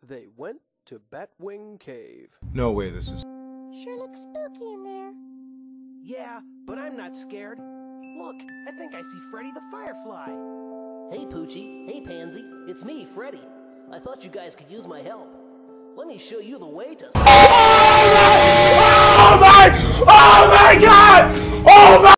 They went to Batwing Cave. No way this is... Sure looks spooky in there. Yeah, but I'm not scared. Look, I think I see Freddy the Firefly. Hey, Poochie. Hey, Pansy. It's me, Freddy. I thought you guys could use my help. Let me show you the way to... Oh my God! Oh my